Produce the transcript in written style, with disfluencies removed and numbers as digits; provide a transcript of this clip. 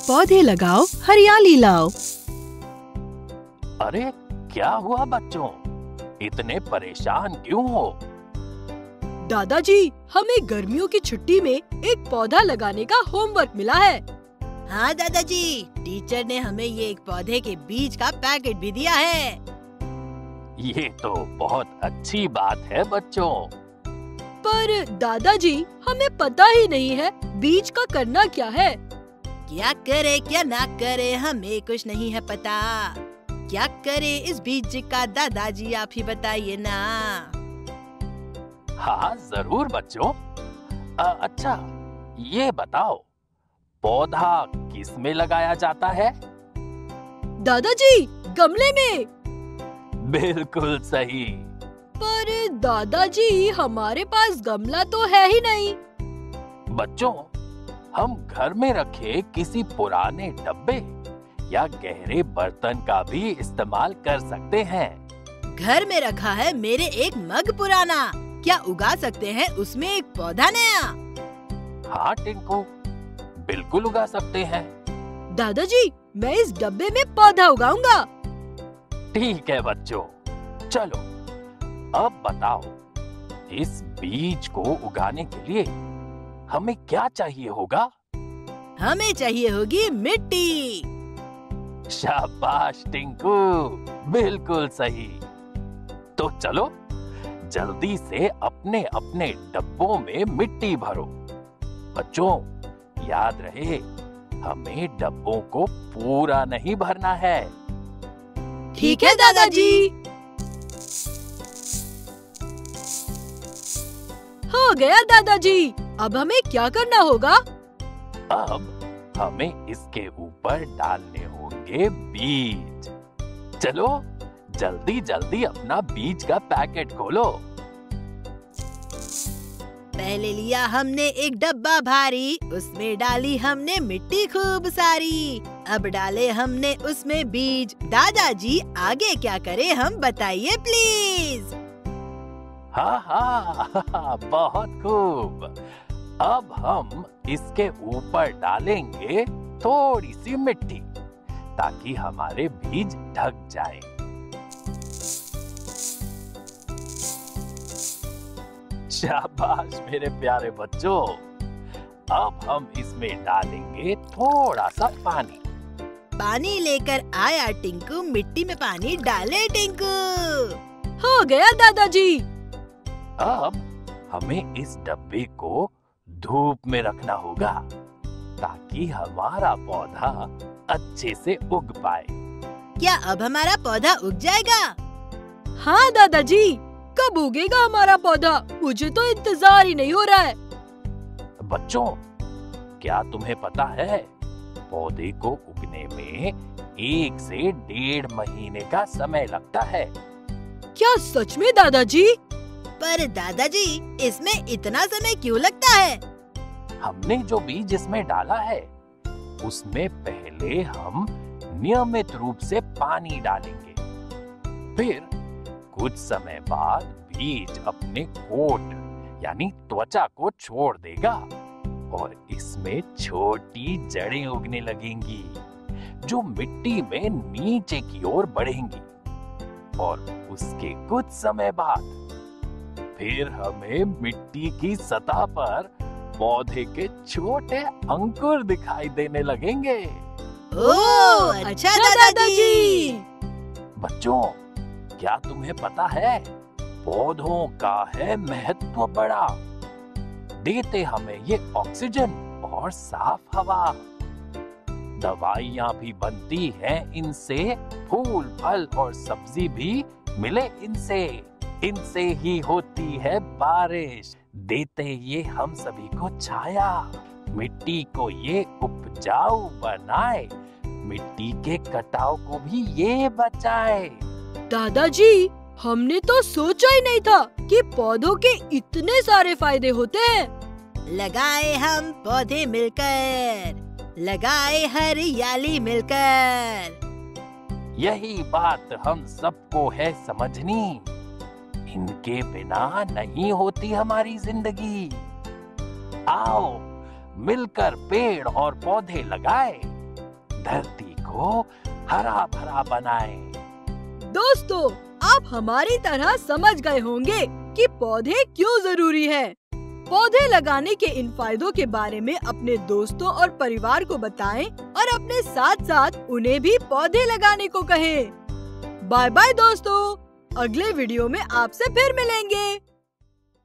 पौधे लगाओ, हरियाली लाओ। अरे क्या हुआ बच्चों, इतने परेशान क्यों हो? दादाजी, हमें गर्मियों की छुट्टी में एक पौधा लगाने का होमवर्क मिला है। हाँ दादाजी, टीचर ने हमें ये एक पौधे के बीज का पैकेट भी दिया है। ये तो बहुत अच्छी बात है बच्चों। पर दादाजी, हमें पता ही नहीं है बीज का करना क्या है। क्या करे क्या ना करे हमें कुछ नहीं है पता। क्या करे इस बीज का दादाजी, आप ही बताइए ना। हाँ जरूर बच्चों। अच्छा ये बताओ, पौधा किस में लगाया जाता है? दादाजी, गमले में। बिल्कुल सही। पर दादाजी, हमारे पास गमला तो है ही नहीं। बच्चों, हम घर में रखे किसी पुराने डब्बे या गहरे बर्तन का भी इस्तेमाल कर सकते हैं। घर में रखा है मेरे एक मग पुराना, क्या उगा सकते हैं उसमें एक पौधा नया? हाँ टिंकू, बिल्कुल उगा सकते हैं। दादाजी, मैं इस डब्बे में पौधा उगाऊंगा। ठीक है बच्चों, चलो अब बताओ, इस बीज को उगाने के लिए हमें क्या चाहिए होगा? हमें चाहिए होगी मिट्टी। शाबाश टिंकू, बिल्कुल सही। तो चलो जल्दी से अपने अपने डब्बों में मिट्टी भरो। बच्चों याद रहे, हमें डब्बों को पूरा नहीं भरना है। ठीक है दादाजी। हो गया दादाजी, अब हमें क्या करना होगा? अब हमें इसके ऊपर डालने होंगे बीज। चलो जल्दी जल्दी अपना बीज का पैकेट खोलो। पहले लिया हमने एक डब्बा भारी, उसमें डाली हमने मिट्टी खूब सारी। अब डाले हमने उसमें बीज। दादाजी आगे क्या करें हम बताइए प्लीज। हाँ हाँ बहुत खूब। अब हम इसके ऊपर डालेंगे थोड़ी सी मिट्टी, ताकि हमारे बीज ढक जाएं। शाबाश मेरे प्यारे बच्चों। अब हम इसमें डालेंगे थोड़ा सा पानी। पानी लेकर आया टिंकू, मिट्टी में पानी डाले टिंकू। हो गया दादाजी। अब हमें इस डब्बे को धूप में रखना होगा, ताकि हमारा पौधा अच्छे से उग पाए। क्या अब हमारा पौधा उग जाएगा? हाँ दादाजी, कब उगेगा हमारा पौधा? मुझे तो इंतजार ही नहीं हो रहा है। बच्चों, क्या तुम्हें पता है, पौधे को उगने में 1 से 1.5 महीने का समय लगता है। क्या सच में दादाजी? पर दादाजी, इसमें इतना समय क्यों लगता है? हमने जो बीज इसमें डाला है, उसमें पहले हम नियमित रूप से पानी डालेंगे। फिर कुछ समय बाद बीज अपने कोट यानी त्वचा को छोड़ देगा और इसमें छोटी जड़ें उगने लगेंगी, जो मिट्टी में नीचे की ओर बढ़ेंगी। और उसके कुछ समय बाद फिर हमें मिट्टी की सतह पर पौधे के छोटे अंकुर दिखाई देने लगेंगे। ओह, अच्छा दादाजी। बच्चों, क्या तुम्हें पता है, पौधों का है महत्व बड़ा। देते हमें ये ऑक्सीजन और साफ हवा। दवाइयाँ भी बनती हैं इनसे, फूल फल और सब्जी भी मिले इनसे। इनसे ही होती है बारिश, देते ये हम सभी को छाया। मिट्टी को ये उपजाऊ बनाए, मिट्टी के कटाव को भी ये बचाए। दादाजी, हमने तो सोचा ही नहीं था कि पौधों के इतने सारे फायदे होते हैं। लगाए हम पौधे मिलकर, लगाए हरियाली मिलकर। यही बात हम सबको है समझनी, इनके बिना नहीं होती हमारी जिंदगी। आओ मिलकर पेड़ और पौधे लगाए, धरती को हरा भरा बनाएं। दोस्तों, आप हमारी तरह समझ गए होंगे कि पौधे क्यों जरूरी है। पौधे लगाने के इन फायदों के बारे में अपने दोस्तों और परिवार को बताएं और अपने साथ साथ उन्हें भी पौधे लगाने को कहें। बाय बाय दोस्तों, अगले वीडियो में आपसे फिर मिलेंगे।